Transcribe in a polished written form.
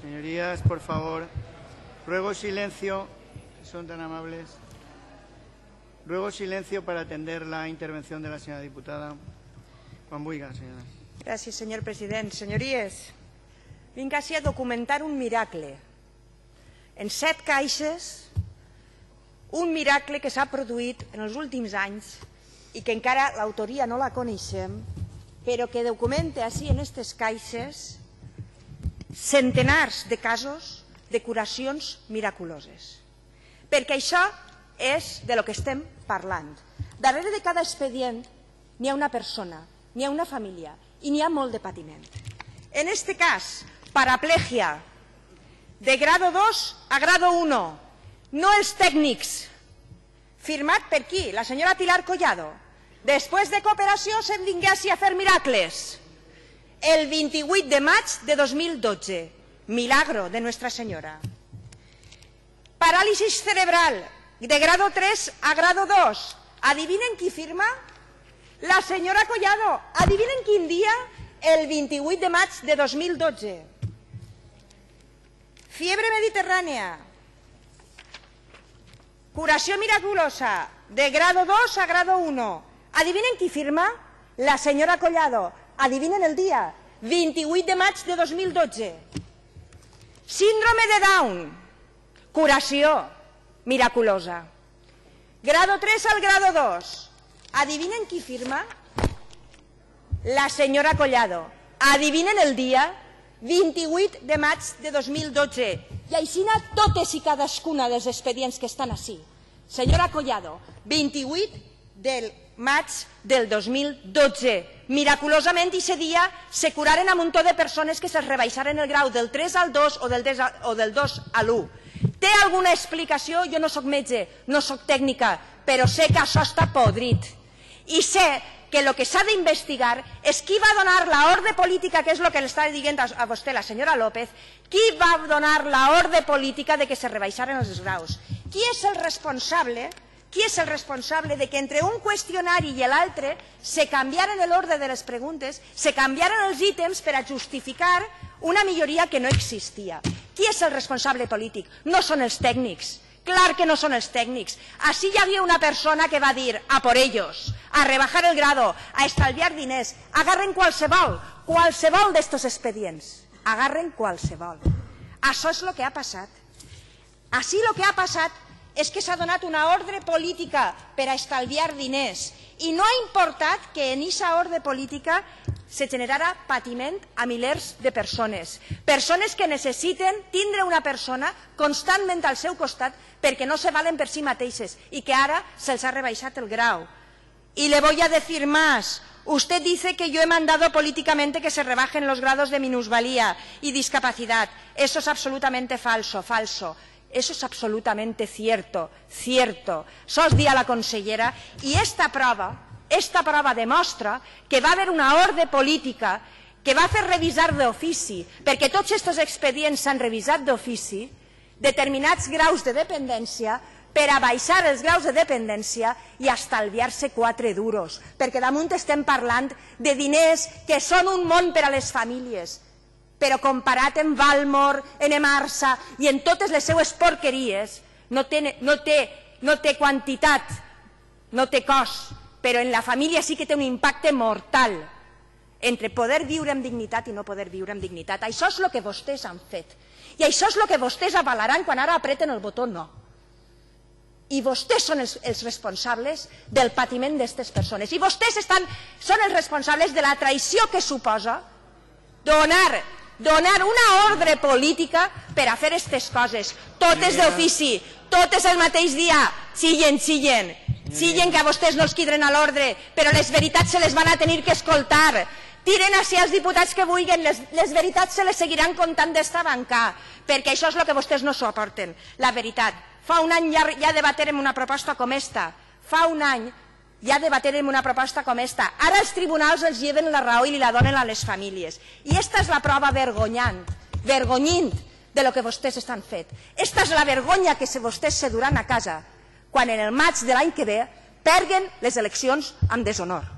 Señorías, por favor, ruego silencio, si son tan amables. Ruego silencio para atender la intervención de la señora diputada. Quan vulgui, senyora. Gràcies, senyor president. Senyories, vinc així a documentar un miracle. En 7 caixes, un miracle que s'ha produït en els últims anys i que encara l'autoria no la coneixem, però que documenta així en aquestes caixes centenars de casos de curacions miraculoses. Perquè això és de lo que estem parlant. Darrere de cada expedient n'hi ha una persona, n'hi ha una família i n'hi ha molt de patiment. En este cas, paraplegia de grado 2 a grado 1, no els tècnics, firmat per qui? La senyora Pilar Collado. Després de cooperació se'n vingué a fer miracles. El 28 de maig de 2012, milagro de Nuestra Senyora. Parálisis cerebral de grado 3 a grado 2. ¿Adivinen qui firma? La senyora Collado. ¿Adivinen quin dia? El 28 de maig de 2012. Fiebre mediterránea. Curació miraculosa de grado 2 a grado 1. ¿Adivinen qui firma? La senyora Collado. Adivinen el dia. 28 de maig de 2012. Síndrome de Down. Curació miraculosa. Grado 3 al grado 2. ¿Adivinen qui firma? La senyora Collado. Adivinen el dia? 28 de maig de 2012. I així totes i cadascuna dels expedients que estan així. Senyora Collado, 28 del maig del 2012. Miraculosament, aquest dia se curaren a un muntó de persones que se'ls rebaixaren el grau del 3 al 2 o del 2 a l'1. Té alguna explicació? Jo no soc metge, no soc tècnica, però sé que això està podrit. I sé que el que s'ha d'investigar és qui va donar l'ordre política, que és el que li està dient a vostè la senyora López, qui va donar l'ordre política de que se rebaixaren els graus. Qui és el responsable de que entre un qüestionari i l'altre se canviaren l'ordre de les preguntes, se canviaren els ítems per a justificar una milloria que no existia? Qui és el responsable polític? No són els tècnics. Clar que no són els tècnics. Així hi havia una persona que va dir a por ellos, a rebajar el grado, a estalviar diners. Agarren qualsevol d'estos expedients. Agarren qualsevol. Això és el que ha passat. Així el que ha passat és que s'ha donat una ordre política per a estalviar diners i no ha importat que en aquesta ordre política se generarà patiment a milers de persones. Persones que necessiten tindre una persona constantment al seu costat perquè no se valen per si mateixes i que ara se'ls ha rebaixat el grau. Y le voy a decir más. Usted dice que yo he mandado políticamente que se rebajen los grados de minusvalía y discapacidad. Eso es absolutamente falso, falso. Eso es absolutamente cierto, cierto. Això es dia la consellera i esta prova demostra que va haver una ordre política que va fer revisar d'ofici, perquè tots aquests expedients s'han revisat d'ofici, determinats graus de dependència per a baixar els graus de dependència i estalviar-se 4 duros, perquè damunt estem parlant de diners que són un món per a les famílies, però comparat amb Valmor, en Emarsa i en totes les seues porqueries, no té quantitat, no té cost, però en la família sí que té un impacte mortal entre poder viure amb dignitat i no poder viure amb dignitat. Això és el que vostès han fet. I això és el que vostès avalaran quan ara apreten el botó no. I vostès són els responsables del patiment d'aquestes persones. I vostès són els responsables de la traïció que suposa donar una ordre política per a fer aquestes coses. Totes d'ofici, totes el mateix dia, xillen que a vostès no els quidren a l'ordre, però les veritats se les van a tenir que escoltar. Tiren així els diputats que vulguin, les veritats se les seguiran contant d'esta banca, perquè això és el que vostès no suporten, la veritat. Fa un any ja debaterem una proposta com esta, fa un any ja debaterem una proposta com esta. Ara els tribunals els lleven la raó i li la donen a les famílies. I esta és la prova vergonyint de lo que vostès estan fet. Esta és la vergonya que vostès se duran a casa quan en el maig de l'any que ve perden les eleccions amb deshonor.